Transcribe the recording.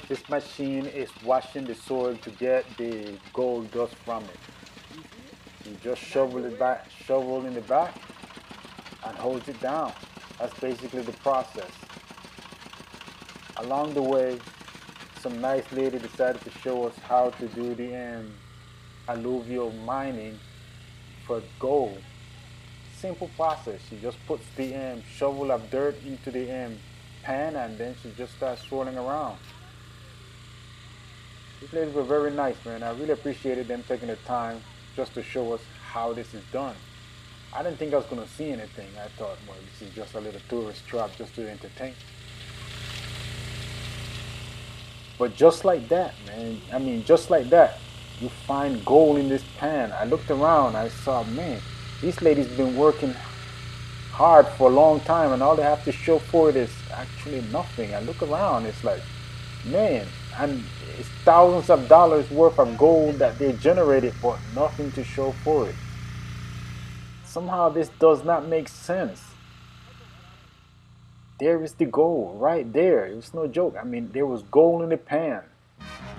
This machine is washing the soil to get the gold dust from it. You just shovel in the back, and holds it down. That's basically the process. Along the way, some nice lady decided to show us how to do the alluvial mining for gold. Simple process. She just puts the shovel of dirt into the pan, and then she just starts swirling around. These ladies were very nice, man. I really appreciated them taking the time just to show us how this is done. I didn't think I was going to see anything. I thought, well, this is just a little tourist trap just to entertain. But just like that, man, I mean, just like that, you find gold in this pan. I looked around, I saw, man, these ladies been working hard for a long time, and all they have to show for it is actually nothing. I look around, it's like, man, and it's thousands of dollars worth of gold that they generated, but nothing to show for it. Somehow this does not make sense. There is the gold right there. It was no joke. I mean, there was gold in the pan.